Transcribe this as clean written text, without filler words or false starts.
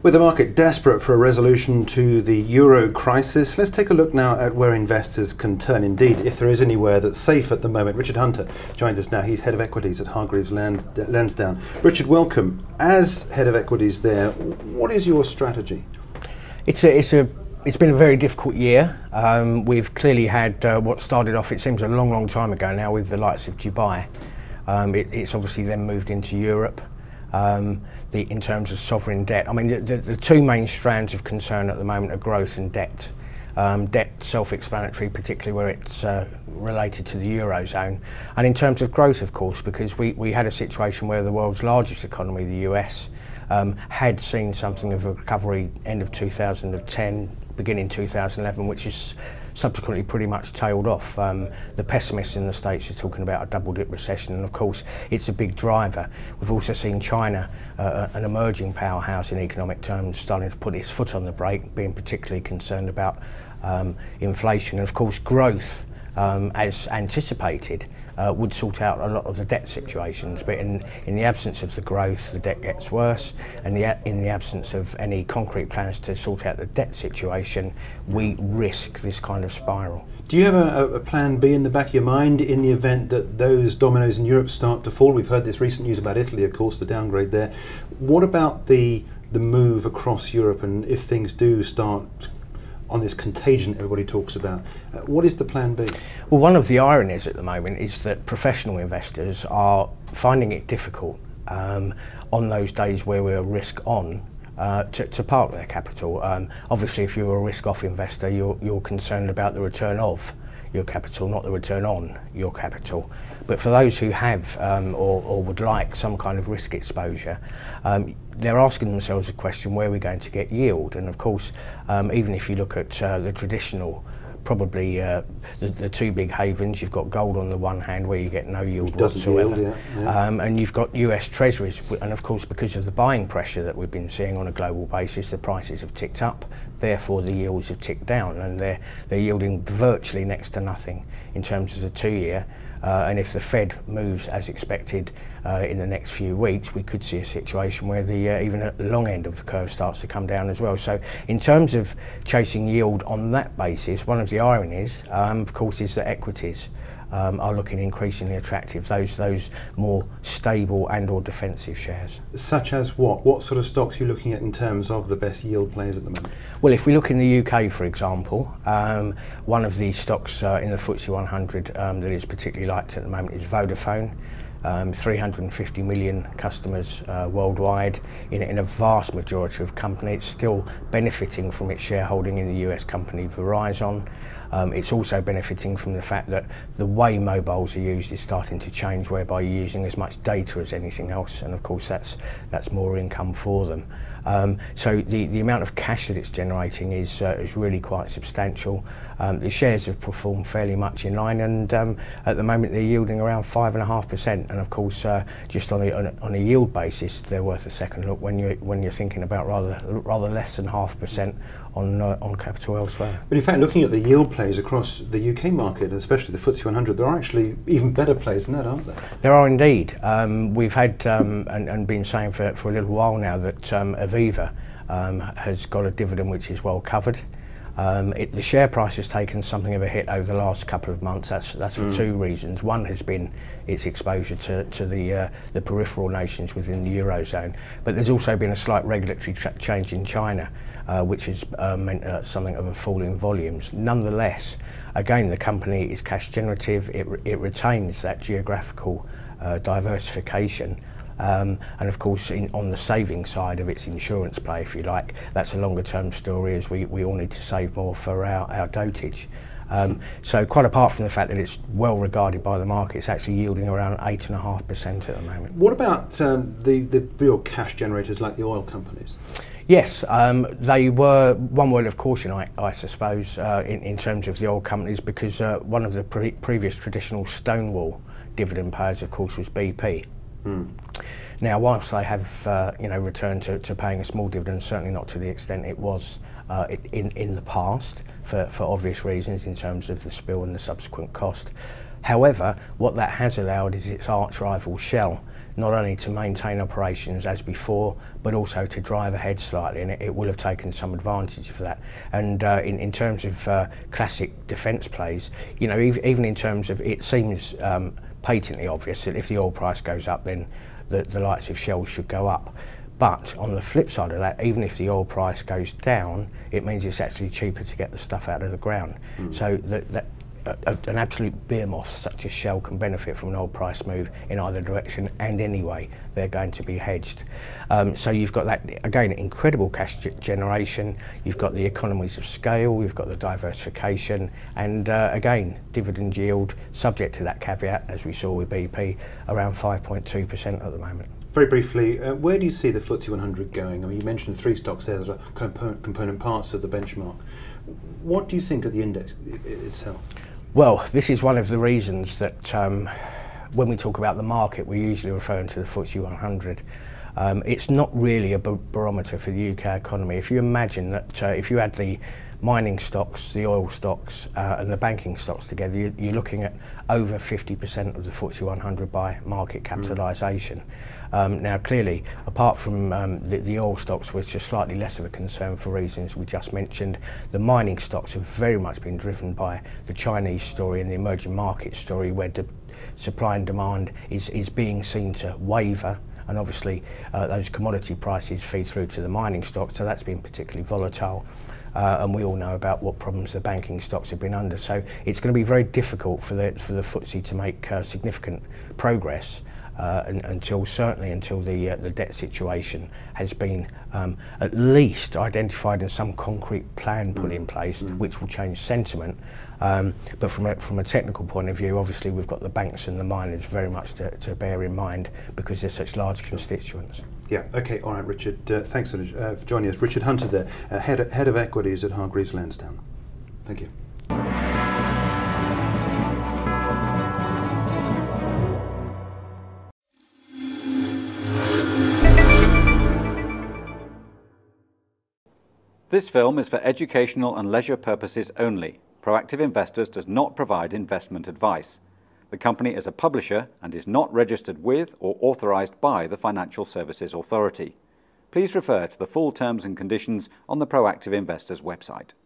With the market desperate for a resolution to the euro crisis, let's take a look now at where investors can turn. Indeed, if there is anywhere that's safe at the moment. Richard Hunter joins us now. He's head of equities at Hargreaves Lansdown. Richard, welcome. As head of equities there, what is your strategy? It's been a very difficult year. We've clearly had what started off, it seems a long time ago now, with the likes of Dubai. It's obviously then moved into Europe. In terms of sovereign debt, I mean, the two main strands of concern at the moment are growth and debt. Debt, self-explanatory, particularly where it's related to the Eurozone. And in terms of growth, of course, because we had a situation where the world's largest economy, the US, had seen something of a recovery end of 2010, beginning 2011, which is subsequently pretty much tailed off. The pessimists in the States are talking about a double-dip recession, and of course it's a big driver. We've also seen China, an emerging powerhouse in economic terms, starting to put its foot on the brake, being particularly concerned about inflation, and of course growth, as anticipated, would sort out a lot of the debt situations, but in the absence of the growth, the debt gets worse, and in the absence of any concrete plans to sort out the debt situation, we risk this kind of spiral. Do you have a plan B in the back of your mind in the event that those dominoes in Europe start to fall? We've heard this recent news about Italy, of course, the downgrade there. What about the move across Europe, and if things do start on this contagion everybody talks about, what is the plan B? Well, one of the ironies at the moment is that professional investors are finding it difficult on those days where we're risk on to park their capital. Obviously, if you're a risk-off investor, you're concerned about the return of your capital, not the return on your capital. But for those who have or would like some kind of risk exposure, they're asking themselves a question: where are we going to get yield? And of course, even if you look at the traditional, probably the two big havens, you've got gold on the one hand, where you get no yield whatsoever, and you've got US Treasuries, and of course because of the buying pressure that we've been seeing on a global basis, the prices have ticked up, therefore the yields have ticked down, and they're yielding virtually next to nothing in terms of the 2-year. And if the Fed moves as expected in the next few weeks, we could see a situation where even at the long end of the curve starts to come down as well. So in terms of chasing yield on that basis, one of the ironies, of course, is that equities are looking increasingly attractive, those more stable and or defensive shares. Such as what? What sort of stocks are you looking at in terms of the best yield players at the moment? Well, if we look in the UK, for example, one of the stocks in the FTSE 100 that is particularly liked at the moment is Vodafone. 350 million customers worldwide in a vast majority of companies. It's still benefiting from its shareholding in the US company Verizon. It's also benefiting from the fact that the way mobiles are used is starting to change, whereby you're using as much data as anything else, and of course that's more income for them. So the amount of cash that it's generating is really quite substantial. The shares have performed fairly much in line, and at the moment they're yielding around 5.5%. And of course, just on a yield basis, they're worth a second look when you're thinking about rather less than 0.5% on capital elsewhere. But in fact, looking at the yield plays across the UK market, especially the FTSE 100, there are actually even better plays than that, aren't there? There are indeed. We've had and been saying for a little while now that Aviva has got a dividend which is well covered. The share price has taken something of a hit over the last couple of months. That's for two reasons. One has been its exposure to the peripheral nations within the Eurozone, but there's also been a slight regulatory change in China, which has meant something of a fall in volumes. Nonetheless, again, the company is cash generative. It retains that geographical diversification. And of course, on the saving side of its insurance play, if you like, that's a longer term story, as we all need to save more for our dotage. So quite apart from the fact that it's well regarded by the market, it's actually yielding around 8.5% at the moment. What about the real cash generators like the oil companies? Yes, they were one word of caution, I suppose, in terms of the oil companies, because one of the previous traditional Stonewall dividend payers, of course, was BP. Now, whilst they have returned to paying a small dividend, certainly not to the extent it was in the past, for obvious reasons in terms of the spill and the subsequent cost. However, what that has allowed is its arch rival Shell not only to maintain operations as before, but also to drive ahead slightly, and it will have taken some advantage of that. And in terms of classic defence plays, you know, even in terms of, it seems patently obvious that if the oil price goes up, then the likes of Shell should go up. But on the flip side of that, even if the oil price goes down, it means it's actually cheaper to get the stuff out of the ground. So an absolute behemoth such as Shell can benefit from an oil price move in either direction, and anyway they're going to be hedged. So you've got that, again, incredible cash generation, you've got the economies of scale, you've got the diversification, and again, dividend yield, subject to that caveat, as we saw with BP, around 5.2% at the moment. Very briefly, where do you see the FTSE 100 going? I mean, you mentioned 3 stocks there that are component parts of the benchmark. What do you think of the index itself? Well, this is one of the reasons that when we talk about the market, we're usually referring to the FTSE 100. It's not really a barometer for the UK economy. If you imagine that if you add the mining stocks, the oil stocks and the banking stocks together, you're looking at over 50% of the FTSE 100 by market capitalisation. Now clearly, apart from the oil stocks, which are slightly less of a concern for reasons we just mentioned, the mining stocks have very much been driven by the Chinese story and the emerging market story, where supply and demand is being seen to waver, and obviously those commodity prices feed through to the mining stocks, so that's been particularly volatile. And we all know about what problems the banking stocks have been under. So it's going to be very difficult for the FTSE to make significant progress certainly until the debt situation has been at least identified and some concrete plan put in place, which will change sentiment. But from a technical point of view, obviously we've got the banks and the miners very much to bear in mind, because they're such large constituents. Yeah, okay, all right, Richard, thanks for joining us. Richard Hunter there, Head of Equities at Hargreaves Lansdown. Thank you. This film is for educational and leisure purposes only. Proactive Investors does not provide investment advice. The company is a publisher and is not registered with or authorised by the Financial Services Authority. Please refer to the full terms and conditions on the Proactive Investors website.